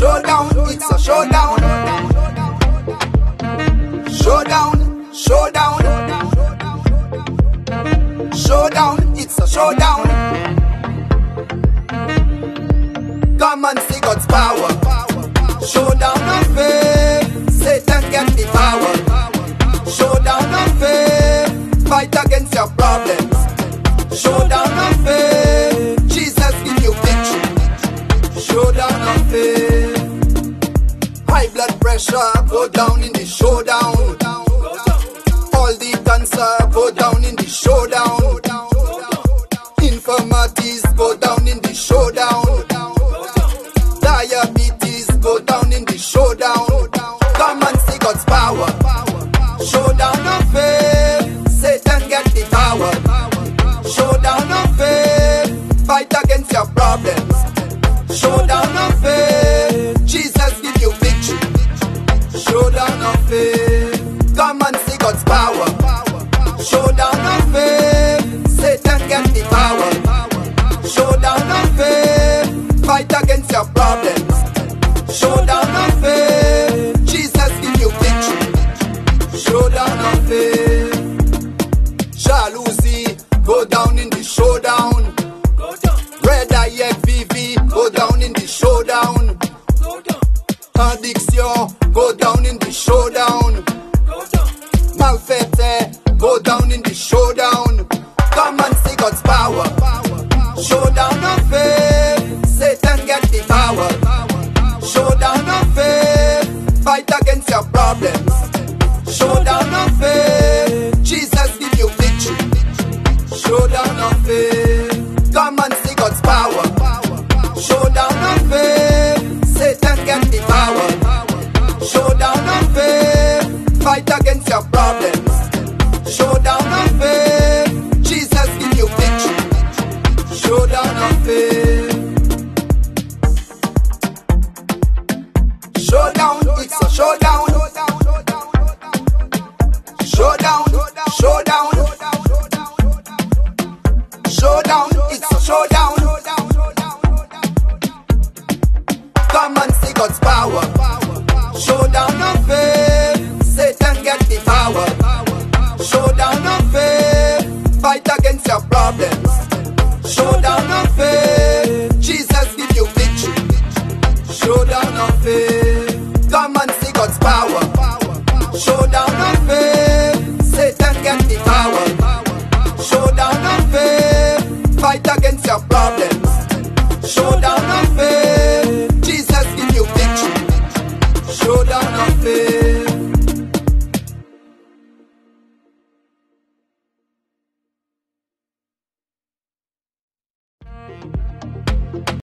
Showdown, it's a showdown. Showdown, showdown. Showdown, it's a showdown. Come and see God's power. Showdown of faith, Satan get the power. Showdown of faith, fight against your problems. Showdown of faith, Jesus give you victory. Showdown of faith. High blood pressure, go down in the showdown. All the cancer, go down in the showdown. Infirmities, go down in the showdown. Diabetes, go down in the showdown. Come and see God's power. Showdown of faith, Satan get the power. Showdown of faith, fight against your problems. Showdown of faith, Jesus give you victory. Showdown of faith, come and see God's power. Showdown of faith, Satan get the power. Showdown of faith, fight against your problems. Showdown of faith, Jesus give you victory. Showdown of faith. Jealousy, go down in the showdown. Red eye VV, go down in the showdown. Addiction, go down in the showdown. Malfete, go down in the showdown. Come and see God's power. Showdown of faith, Satan get the power. Showdown of faith, fight against your problems. Showdown of faith, Jesus give you victory. Showdown of faith, come and see God's power. Showdown of faith, Satan get the power. Showdown of faith, fight against your problems. Showdown of faith, Jesus give you victory. Showdown of faith. Showdown, it's a showdown. Showdown, showdown. Showdown, it's a showdown. Come and see God's power. Showdown of faith, Satan get the power. Showdown of faith, fight against your problems. Showdown of faith, Jesus give you victory. Showdown of faith, come and see God's power. Showdown of faith, Satan get the power. Showdown of faith, fight against your problems. Showdown